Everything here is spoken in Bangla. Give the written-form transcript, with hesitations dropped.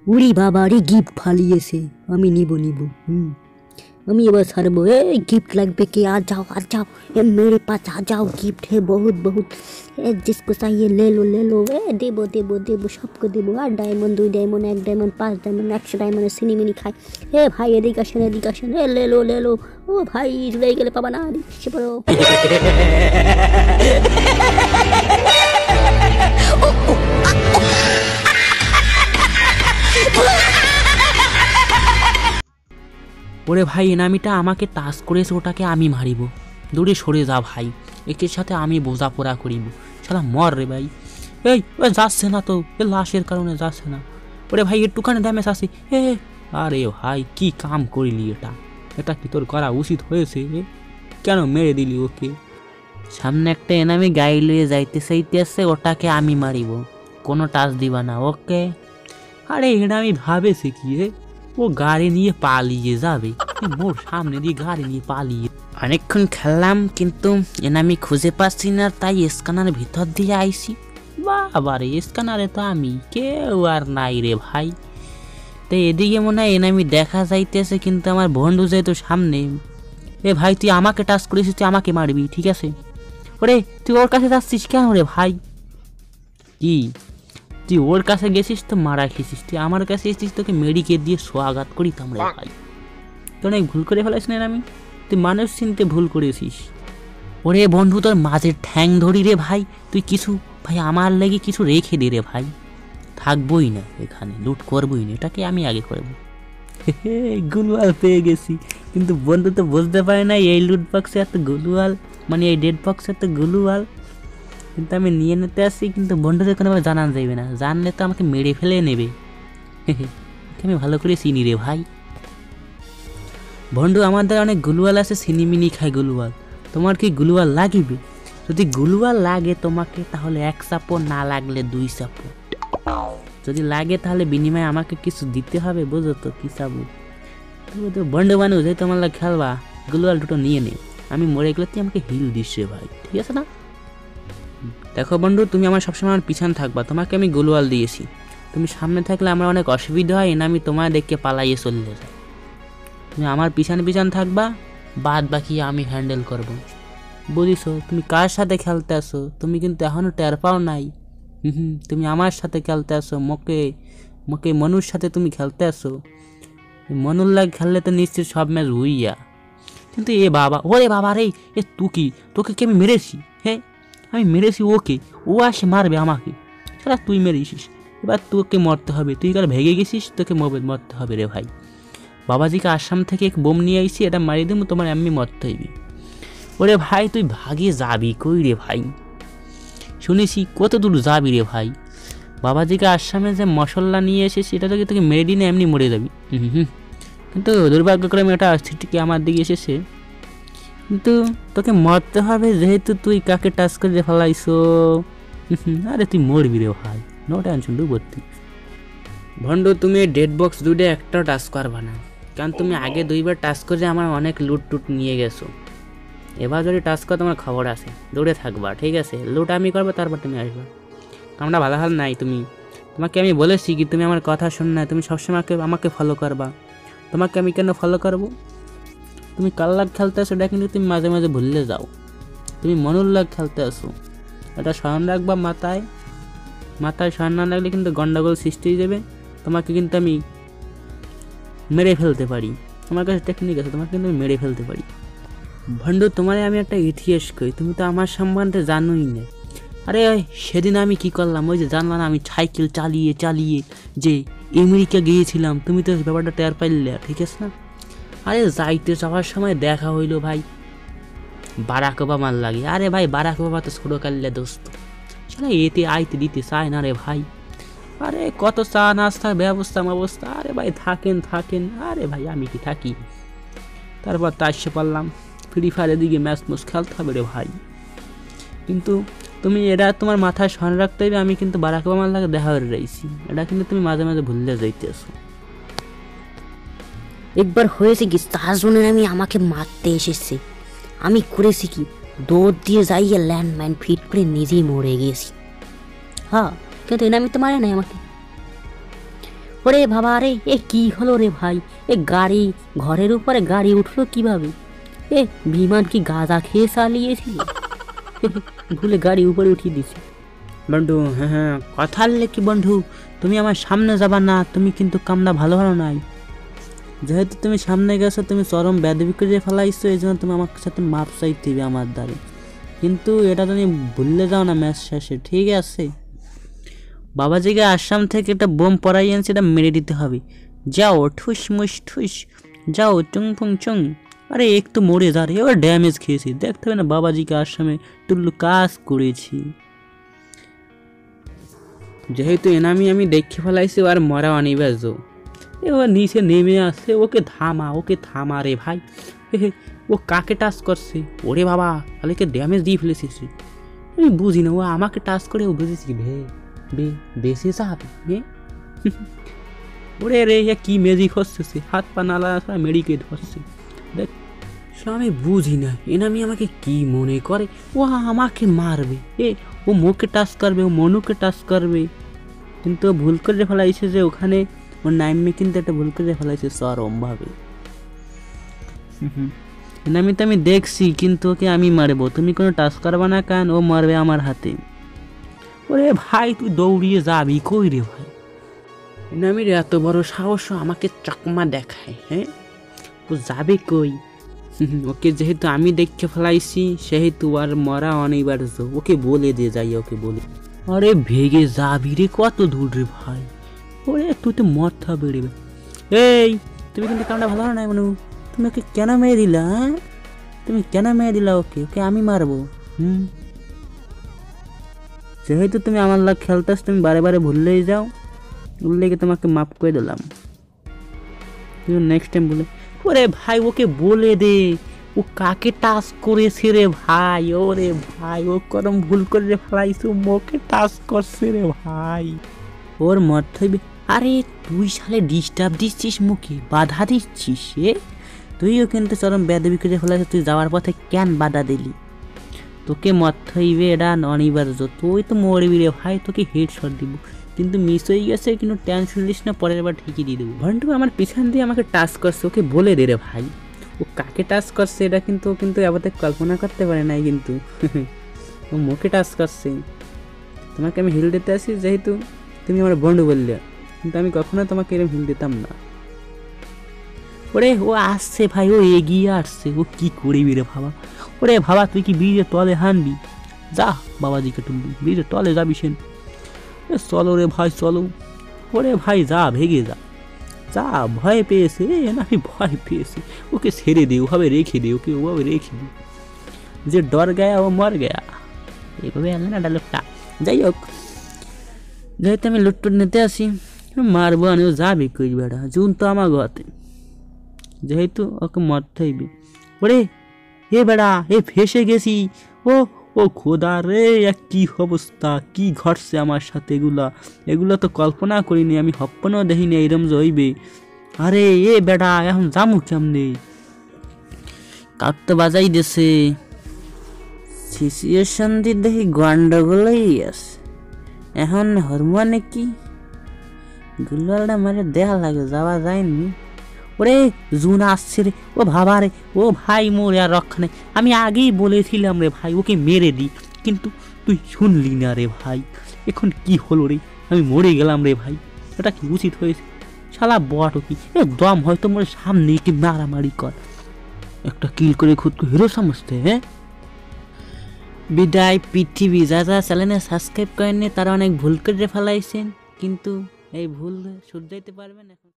উরি বাবা রে, গিফট ফালিয়েছে। আমি নিব নিব। আমি এবার ছাড়বো। गिफ्ट लगभे कि आ जाओ ये मेरे पास आ जाओ, गिफ्ट है बहुत बहुत। जिसको चाहिए ले लो देबो देबो देबो सबको देबो। আর ডায়মন্ড 2 ডায়মন্ড 1 ডায়মন্ড 5 ডায়মন্ড 100 ডায়মন্ডের সিনেমিনি খাই। ভাই এদিকে আসেন ले लो। ও ভাই জুড়ে গেলে পাবা না, দিচ্ছে পড়ো। ওরে ভাই এনামিটা আমাকে টাচ করেছে, ওটাকে আমি মারিব। দূরে সরে যা ভাই, একের সাথে আমি বোঝাপড়া করিব। শালা মর রে ভাই। এই যাচ্ছে না তো, এ লাশের কারণে যাচ্ছে না। ওরে ভাই একটুখানি ড্যামেজ আছে। আরে ভাই কি কাম করিলি, এটা কি তোর করা উচিত হয়েছে? কেন মেরে দিলি ওকে? সামনে একটা এনামি গাড়ি লয়ে যাইতেছে, ওটাকে আমি মারিব, কোনো টাচ দিবা না, ওকে? আরে এনামি ভাবেছে কি ও গাড়ি নিয়ে পালিয়ে যাবে? মোর সামনে দিয়ে গাড়ি নিয়ে পালিয়ে অনেকক্ষণ খেললাম, কিন্তু এনামি খুঁজে পাচ্ছি না, তাই স্ক্যানার ভিতর দিয়ে আইছি। বাবারে স্ক্যানারে তো আমি কেউ আর নাই রে ভাই। তাই এদিকে মনে হয় এনামি দেখা যাইতেছে, কিন্তু আমার বন্ধু যেহেতু সামনে। ভাই তুই আমাকে টাচ করেছিস, তুই আমাকে মারবি, ঠিক আছে? ওরে তুই ওর কাছে যাচ্ছিস কেন রে ভাই? কি তুই ওর কাছে গেছিস তো মারা খেয়েছিস, তুই আমার কাছে এসেছিস তোকে মেডিকেট দিয়ে সোয়াঘাত করিতাম রে ভাই। তো অনেক ভুল করে ফেলাইস না আমি, তুই মানুষ চিনতে ভুল করেছিস। ওরে বন্ধু তোর মাঝের ঠ্যাং ধরি রে ভাই, তুই কিছু ভাই আমার লেগে কিছু রেখে দে রে ভাই। থাকবোই না এখানে, লুট করবোই না, এটাকে আমি আগে করবো। গুলওয়াল পেয়ে গেছি, কিন্তু বন্ধু তো বুঝতে পারে না এই লুট বক্সে এত গুলওয়াল, মানে এই ডেড বক্সে এত গুলওয়াল। কিন্তু আমি নিয়ে নিতে আসছি, কিন্তু বন্ধুদের কোনোভাবে জানানো যাবে না, জানলে তো আমাকে মেরে ফেলে নেবে। আমি ভালো করে চিনি রে ভাই। বন্ধু আমাদের অনেক গুলওয়াল আছে, সিনিমিনি খায় গুলওয়াল। তোমার কি গুলওয়াল লাগিবে? যদি গুলওয়াল লাগে তোমাকে, তাহলে 1 সাপোর্ট, না লাগলে 2 সাপোর্ট। যদি লাগে তাহলে বিনিময়ে আমাকে কিছু দিতে হবে, বুঝো তো? কি চাবো তো বন্ধু মানুষ, এই তোমার লাগে খেলবা, গুলওয়াল দুটো নিয়ে নে। আমি মরে গেলে তুই আমাকে হিল দিস রে ভাই, ঠিক আছে না? দেখো বন্ধু, তুমি আমার সবসময় আমার পিছনে থাকবা, তোমাকে আমি গুলওয়াল দিয়েছি। তুমি সামনে থাকলে আমার অনেক অসুবিধা হয়, না আমি তোমায় দেখে পালাইয়ে চলে যাই। তুমি আমার পিছনে থাকবা, বাদ বাকি আমি হ্যান্ডেল করব, বুঝিছো? তুমি কার সাথে খেলতে আসো তুমি কিন্তু এখনও টের পাও নাই। তুমি আমার সাথে খেলতে আসো, মকে মনুর সাথে তুমি খেলতে আসো। মনুর লাগ খেললে তো নিশ্চিত সব ম্যাচ হইয়া। কিন্তু ওরে বাবা রে, তোকে কি আমি মেরেছি? আমি মেরেছি ওকে, ও আসে মারবে আমাকে। সেটা তুই মেরেছিস, এবার তোকে মরতে হবে। তুই কার ভেগে গেছিস, তোকে মরতে হবে রে ভাই। বাবাজিকে আসাম থেকে এক বোম নিয়ে আইছি, এটা মারি দেবো, তোমার এমনি মরতে হইবে। ওরে ভাই তুই ভাগে যাবি কই রে ভাই? শুনেছি কত দূর যাবি রে ভাই? বাবাজিকে আসামে যে মশলা নিয়ে এসে সেটা তোকে মেরে দিনে এমনি মরে যাবি। কিন্তু দুর্ভাগ্যক্রমে এটা স্থিতিকে আমার দিকে এসেছে, কিন্তু তোকে মরতে হবে, যেহেতু তুই কাকে টাচ করে ফেলাইছো। আরে তুই মরবি রে ভাই, নো টেনশন, ডুবতি। ভন্ডু তুমি ডেড বক্স 2 একটা টাচ করবা না, কারণ তুমি আগে 2বার টাচ করে আমার অনেক লুট টুট নিয়ে গেছো। এবার যদি টাচ করো তোমার খবর আছে, দৌড়ে থাকবা, ঠিক আছে? লুট আমি করবো, তারপর তুমি আসবা। আমরা ভালো হাল নাই, তোমাকে আমি বলেছি কি তুমি আমার কথা শোন না, তুমি সবসময় আমাকে ফলো করবা। তোমাকে আমি কেন ফলো করবো? তুমি কার লাগ খেলতে আসো এটা কিন্তু তুমি মাঝে মাঝে ভুললে যাও। তুমি মনুর লাগ খেলতে আসো, এটা স্মরণ রাখবা মাথায় স্মরণ না রাখলে কিন্তু গন্ডগোল সৃষ্টি হয়ে যাবে। তোমাকে কিন্তু আমি মেরে ফেলতে পারি, আমার কাছে টেকনিক আছে, তোমাকে কিন্তু আমি মেরে ফেলতে পারি। ভন্ডু তোমারে আমি একটা ইতিহাস করি, তুমি তো আমার সম্বন্ধে জানোই না। আরে সেদিন আমি কি করলাম, ওই যে জানলাম আমি সাইকেল চালিয়ে যে আমেরিকা গিয়েছিলাম, তুমি তো ব্যাপারটা টের পাইলে, ঠিক আছে না? আরে যাওয়ার সময় দেখা হইলো ভাই বারাক ওবামার লাগে। আরে ভাই বারাক ওবামা তো ছোটো কাল্লে দোস্ত, সেটা এতে আইতে দিতে চায় না রে ভাই। আরে কত চা নাস্তার ব্যবস্থা। আরে ভাই থাকেন। আরে ভাই আমি কি থাকি? তারপর তো আসতে পারলাম, ফ্রি ফায়ারের দিকে ম্যাচ খেলতে হবে রে ভাই। কিন্তু তুমি এটা তোমার মাথায় স্মরণ রাখতে হবে, আমি কিন্তু বারাক ওবামার লাগে দেখা করে রয়েছি, এটা কিন্তু তুমি মাঝে মাঝে ভুললে যাইতেছো। একবার হয়েছে কি, চারজনের আমি আমাকে মারতে এসেছে, আমি করেছি কি, দৌড় দিয়ে যাইয়ে ল্যান্ডমাইন ফিট করে নিজেই মরে গিয়েছি। হ্যাঁ, কিন্তু এনামি তো মারে নাই আমাকে। ও ওরে বাবা রে, এ কি হলো রে ভাই? এ গাড়ি, ঘরের উপরে গাড়ি উঠলো কিভাবে? এ বিমান কি গাঁজা খেয়ে চালিয়েছিল? ভুলে গাড়ি উপরে উঠিয়ে দিছে। বন্ধু হ্যাঁ হ্যাঁ, কথা কি বন্ধু, তুমি আমার সামনে যাবা না, তুমি কিন্তু কামটা ভালো ভালো নাই। যেহেতু তুমি সামনে গেছো, তুমি চরম বেদবি করে ফেলাইছো, এই জন্য তুমি আমার সাথে মাপ চাইতে হবে আমার দ্বারে। কিন্তু এটা তুমি ভুললে যাও না ম্যাচ শেষে, ঠিক আছে? বাবাজিকে আসাম থেকে একটা বোম পড়াই আনছে, এটা মেরে দিতে হবে। যাও ঠুস মুস ঠুস, যাও চুং ফুং চুং। আরে একটু মরে যা রে, এবার ড্যামেজ খেয়েছি, দেখতে হবে না বাবাজিকে আসামে তুল্লু কাজ করেছি। যেহেতু এনামি আমি দেখে ফেলাইছি, আর মরা অনিবার্য। এবার নিচে নেমে আসছে, ওকে থামা রে ভাই। ও কাকে টাচ করছে? ওরে বাবা, তাহলে ড্যামেজ দিয়ে ফেলেছিস। আমি বুঝি না, ও আমাকে টাচ করে ও বুঝেছি বেশি যাবে। ওরে রে, কি ম্যাজিক হচ্ছে, হাত পা নালা মেডিকেট হচ্ছে। দেখ আমি বুঝি না এনামি আমাকে কি মনে করে, ও আমাকে মারবে। ও মুখে টাচ করবে, ও মনুকে টাচ করবে, কিন্তু ভুল করে ফেলাইছে যে ওখানে ওর নাইমে কিন্তু একটা ভুল করে ফেলাইছে চরমভাবে। এনামি তো আমি দেখছি, কিন্তু ওকে আমি মারবো, তুমি কোনো টাচ করবা না, কারণ ও মারবে আমার হাতে। ওরে ভাই তুই দৌড়িয়ে যাবি কই রে ভাই? এনামির এত বড় সাহস আমাকে চকমা দেখায়, হ্যাঁ? ও যাবে কই? ওকে যেহেতু আমি দেখে ফেলাইছি, সেহেতু আর মরা অনিবার্য। ওকে বলে দিয়ে যাই, ওকে বলে। আরে ভেগে যাবি রে, কত দূর রে ভাই? ওরে তুই তো মরতে হবে রে। এই তুমি কিন্তু কামটা ভালো নাই মানু, তুমি ওকে কেন মেরে দিলা? তুমি কেন মেরে দিলা ওকে? ওকে আমি মারবো। যেহেতু তুমি আমার লাগ খেলতেছ, তুমি বারে বারে ভুললেই যাও, বললে কি তোমাকে মাফ করে দিলাম। তুমি নেক্সট টাইম বলে, ওরে ভাই ওকে বলে দে ও কাকে টাচ করেছে রে ভাই। ওরে ভাই ও করম ভুল করে ফেলাইছো, মোকে টাচ করছে রে ভাই। ওর মরতে হইবে। আরে তুই শালে ডিস্টার্ব দিচ্ছিস, মুখে বাধা দিচ্ছিস। তুইও কিন্তু চরম বেদবি করে ফেলাইছ, তুই যাওয়ার পথে কেন বাধা দিলি? তোকে মরতে হইবে, এটা অনিবার্য। তুই তো মরবি রে ভাই, তোকে হেডশট দিব, কিন্তু মিস হয়ে গেছে, কিন্তু টেনশন নিস না, পরের বার ঠিকই দিয়ে দেবো। ভন্টু আমার পিছন দিয়ে আমাকে টাচ করছে, ওকে বলে দে রে ভাই ও কাকে টাচ করছে, এটা কিন্তু আবার কল্পনা করতে পারে নাই, কিন্তু ও মুখে টাচ করছে। তোমাকে আমি হিল দিতে আসি, যেহেতু তুমি আমার বন্ধু বললে, কিন্তু আমি কখনো তোমাকে এরকম হিল দিতাম না। ওরে ও আসছে ভাই, ও এগিয়ে আসছে, ও কি করবি রে ভাবা? ওরে ভাবা তুই কি ব্রিজের তলে হানবি? যা বাবাজিকে তুলবি, ব্রিজের তলে যাবি সেন। চলো রে ভাই চলো। ওরে ভাই যা, ভেগে যা, যা। ভয় পেয়েছে না, আমি ভয় পেয়েছি, ওকে ছেড়ে দে, ওভাবে রেখে দে, ওকে ওভাবে রেখে দে। যে ডর গয়া ও মর গয়া, এইভাবে আনলে না ডায়লগটা। যাই হোক, যেহেতু আমি লুটটুট নিতে আসি, মারবো আনি, ও যাবে কই বেড়া, জুন তো আমার ঘতে, যেহেতু ওকে মরতে হইবে। ওরে বেড়া ফেসে গেছি। ও খোদা রে, কি অবস্থা, কি ঘটছে আমার সাথে? এগুলা তো কল্পনা করিনি, আমি স্বপ্নও দেখিনি এইরম যে হইবে। আরে বেড়া এখন যামু কেমনে? কাক তো বাজাই দেছে, সিচুয়েশন দিয়ে দেখি গন্ডগোলই আছে। এখন হরমোনে কি গুলালটা মারে দেখা লাগে, যাওয়া যায়নি। ওরে জুন আসছে রে, ও ভাবা রে, ও ভাই মোর আর রক্ষা নেই। আমি আগেই বলেছিলাম রে ভাই ওকে মেরে দি, কিন্তু তুই শুনলি না রে ভাই। এখন কি হলো রে, আমি মরে গেলাম রে ভাই। এটা কি উচিত হয়েছে? শালা বট কি দম হয়তো মোর সামনে কি মারামারি কর, একটা কিল করে খুদকে হিরো সমঝতে। বিদায় পৃথিবী। যারা চ্যানেলে সাবস্ক্রাইব করেননি তারা অনেক ভুল করে ফেলাইছেন, কিন্তু এই ভুল শুধরাইতে পারবেন এখন।